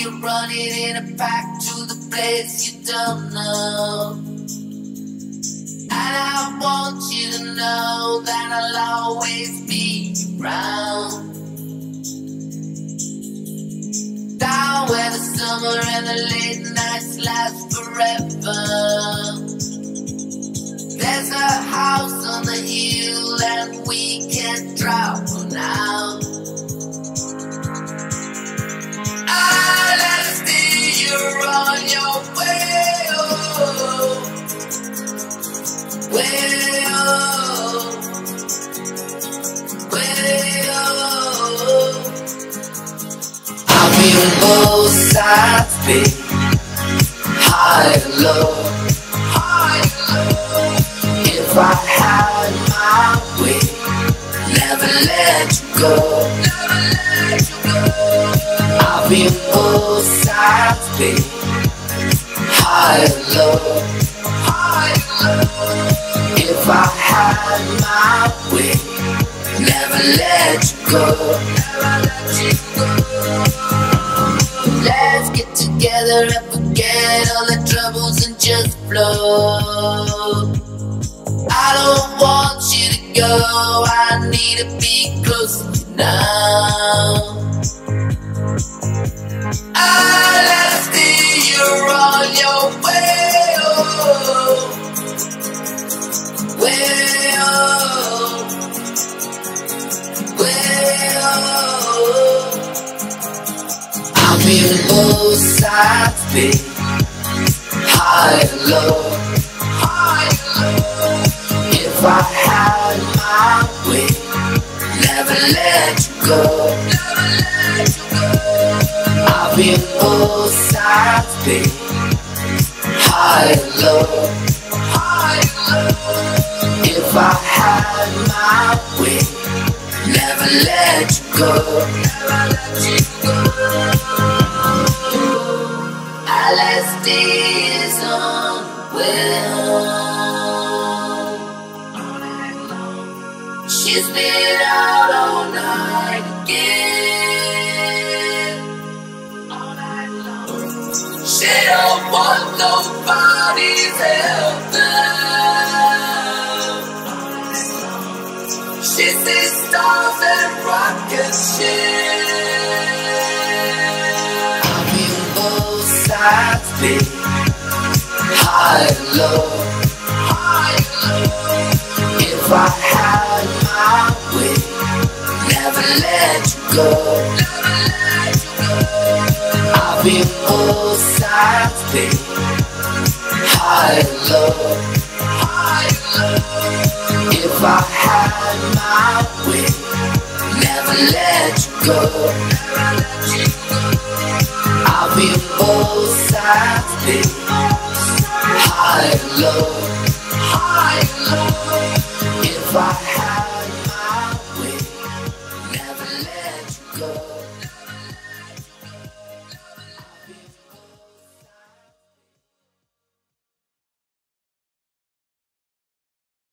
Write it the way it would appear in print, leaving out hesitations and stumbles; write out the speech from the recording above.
you running in a pack to the place you don't know. And I want you to know that I'll always be around. Down where the summer and the late nights last forever. There's a house on the hill and we can drop on out. Let's see you're on your way, oh, way, oh, way, oh. I'll be on both sides, babe, high and low, high and low. If I had my way, never let you go, never let you go. I'll be on both sides, babe, high and low, high and low. If I had my way, never let you go, never let you go. Let's get together and forget all the troubles and just flow. I don't want you to go, I need to be close to you now. Let's see you're on your way, oh, way, oh, way, oh. I'll be on both sides, babe, high and low, high and low. If I had my way, never let you go, never let you go. I'll be on both sides, babe, high and low, high and low. If I had my way, never let you go, never let you go. LSD is on will. She's been out all night again. She don't want nobody's help now. She sees stars and rocket shit. I'll be on both sides, babe, high and low, high and low. If I had my way, never let you go, never let you go. I'll be on both sides, babe, high and low, high and low. If I had my way, never let you go, never let you go. I'll be on both sides, babe,